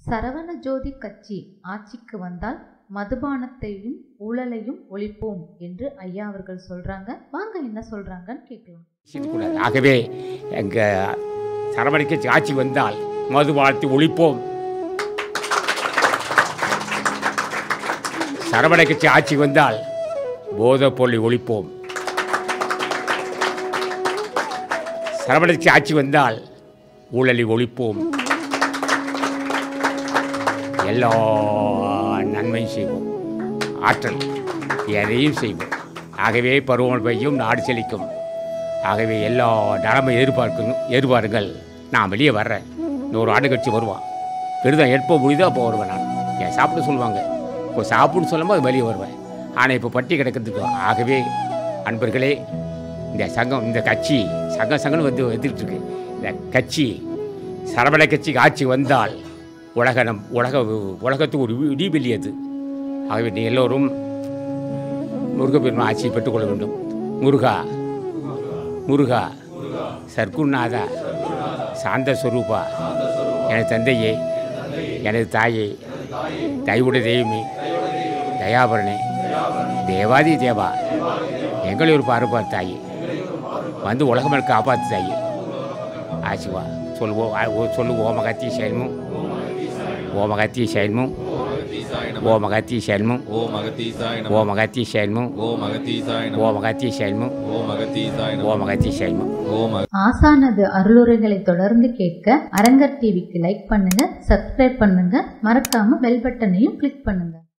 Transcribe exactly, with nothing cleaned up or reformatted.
சரவண ஜோதி கட்சி ஆட்சிக்கு வந்தால் மதுபானத்தையும் ஊழலையும் ஒழிப்போம் என்று ஐயா அவர்கள் சொல்றாங்க. வாங்க என்ன சொல்றாங்கன்னு கேட்கலாம். ஆகவே எங்க சரவண கட்சி ஆட்சி வந்தால் மதுபானத்தை ஒழிப்போம். சரவண கட்சி ஆட்சி வந்தால் போதைப் பொருளை ஒழிப்போம். சரவண கட்சி ஆட்சி வந்தால் ஊழலை ஒழிப்போம். எல்லா நன்மையும் செய்வோம். ஆற்றல் எதையும் செய்வோம். ஆகவே பருவமழை பெய்யும், நாடு செழிக்கும். ஆகவே எல்லா நலமை எதிர்பார்க்கணும் எதிர்பாருங்கள். நான் வெளியே வர்றேன். இன்னொரு ஆண்டு கட்சி வருவான். பெருதான் எப்போ முடியுதோ அப்போ வருவேன். நான் என் சாப்பிட சொல்லுவாங்க. இப்போ சாப்பிடுன்னு சொல்லும்போது அது வெளியே வருவேன். ஆனால் இப்போ பட்டி கிடக்கிறதுக்கு. ஆகவே அன்பர்களே, இந்த சங்கம் இந்த கட்சி சங்கம் சங்கம்னு வந்து வந்துட்டு இருக்கு. இந்த கட்சி சரவண கட்சிக்கு ஆட்சி வந்தால் உலக நம் உலக உலகத்துக்கு ஒரு இடிபெல்லி அது. ஆகவே நீ எல்லோரும் முருகப்பெருமான் ஆட்சியை பெற்றுக்கொள்ள வேண்டும். முருகா முருகா சர்க்குநாதா சாந்த ஸ்வரூபா, எனது தந்தையே, எனது தாயே, தயவுட தெய்வமே, தயாபரணே, தேவாதி தேவா, எங்களை ஒரு பார்ப்பார் தாயே, வந்து உலகமே காப்பாற்று தாயே. ஆசிவா சொல்லுவோம் சொல்லுவோம் ஓமகத்தி செயல்மும் ஓமகத்தி செயல்மும் ஓமகத்தி செயல்மும் ஓமகத்தி செயல்மும் ஓமகத்தி செயல்மும் ஓமகத்தி செயல்மும். ஆசானது அருளுரைகளை தொடர்ந்து கேட்க அரங்கர் டிவிக்கு லைக் பண்ணுங்க, சப்ஸ்கிரைப் பண்ணுங்க, மறக்காம பெல் பட்டனையும் கிளிக் பண்ணுங்க.